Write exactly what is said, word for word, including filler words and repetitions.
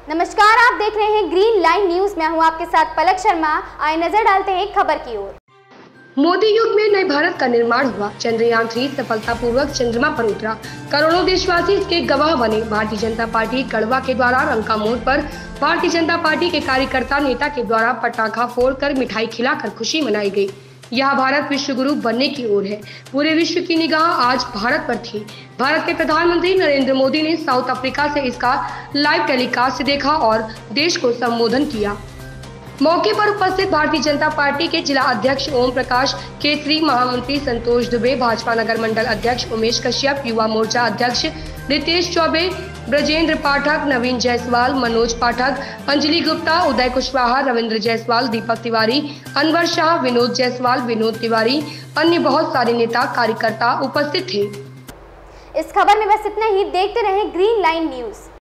नमस्कार, आप देख रहे हैं ग्रीन लाइन न्यूज। मैं हूं आपके साथ पलक शर्मा। आइए नजर डालते हैं खबर की ओर। मोदी युग में नए भारत का निर्माण हुआ। चंद्रयान थ्री सफलतापूर्वक चंद्रमा पर उतरा। करोड़ों देशवासी इसके गवाह बने। भारतीय जनता पार्टी कड़वा के द्वारा रंका मोड़ पर भारतीय जनता पार्टी के कार्यकर्ता नेता के द्वारा पटाखा फोड़कर मिठाई खिलाकर खुशी मनाई गई। यह भारत विश्व गुरु बनने की ओर है। पूरे विश्व की निगाह आज भारत पर थी। भारत के प्रधानमंत्री नरेंद्र मोदी ने साउथ अफ्रीका से इसका लाइव टेलीकास्ट देखा और देश को संबोधन किया। मौके पर उपस्थित भारतीय जनता पार्टी के जिला अध्यक्ष ओम प्रकाश केसरी, महामंत्री संतोष दुबे, भाजपा नगर मंडल अध्यक्ष उमेश कश्यप, युवा मोर्चा अध्यक्ष रितेश चौबे, ब्रजेंद्र पाठक, नवीन जायसवाल, मनोज पाठक, अंजलि गुप्ता, उदय कुशवाहा, रविंद्र जायसवाल, दीपक तिवारी, अनवर शाह, विनोद जायसवाल, विनोद तिवारी, अन्य बहुत सारे नेता कार्यकर्ता उपस्थित थे। इस खबर में बस इतना ही। देखते रहें ग्रीन लाइन न्यूज।